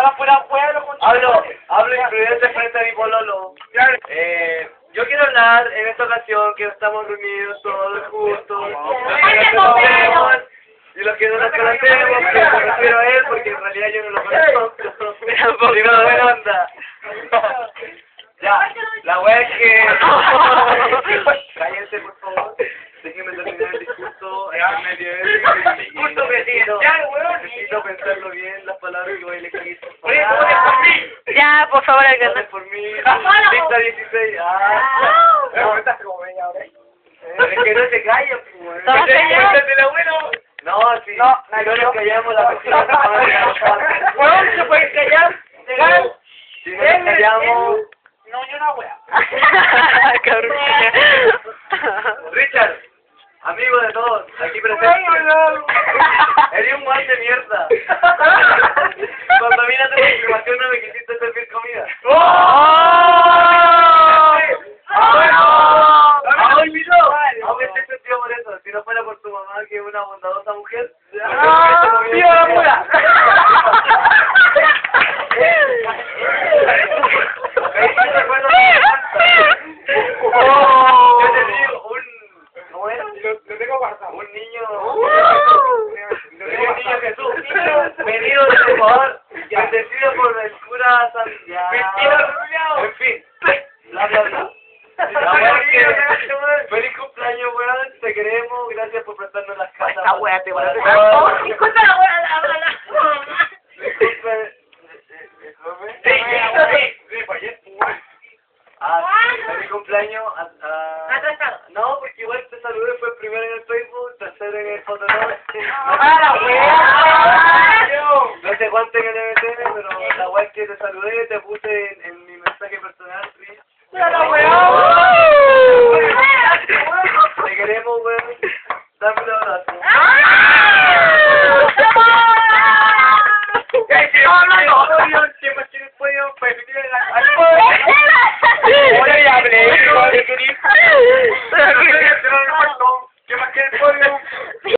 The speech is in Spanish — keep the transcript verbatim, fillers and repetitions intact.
Ahora fuera pueblo con Hablo, hablo influyente frente a mi pololo. Eh, yo quiero hablar en esta ocasión que estamos reunidos todos juntos. Y los que no nos conocemos, que me refiero a él porque en realidad yo no lo conozco. Digo, buena onda. Ya, la wea es que... Cállense, por favor. Déjenme terminar el discurso. En medio de el discurso que sigue. Necesito pensarlo bien, las palabras que voy a elegir. Ya, por favor, Voten alcanza. por mí. Lista dieciséis. Ah. No, estás como media hora. Es que no se callan, pues. Todos callados. No, si No, no, si no nos callamos la próxima semana. Weón, se puede callar, legal. Si no nos callamos... No, yo una wea. Cabrón. Richard, amigo de todos, aquí presente. Eres un mal de mierda. Cuando a mí no te confirmación no me quisiste servir comida. Aunque esté sentido por eso, si no fuera por tu mamá, que es una bondadosa mujer. ¡Viva la pura! Yo te digo, un... ¿Cómo era? Lo tengo guardado. Un niño... Un niño Jesús, venido de Ecuador, bendecido por el cura Santiago. En fin, bla bla bla. La verdad es que... Feliz cumpleaños, weón, te queremos, gracias por prestarnos las casas. Esta wea te para- parece para- tanto. Disculpa la wea, háblala. Disculpe. Ah, feliz cumpleaños a, a... Atrasado. No, porque igual te saludé, fue primero en el Facebook, tercero en el Fotolog. ¡Ah, la wea! No sé cuánto en el M T N, pero la wea es que te saludé, te puse en, en mi mensaje personal, sí. ¡Mira la wea! Te queremos, weón. Dame un abrazo. ¿Quién más quiere el pollo? Pues me tiene la... Oye, ya hablé. ¿Qué más quiere el pollo?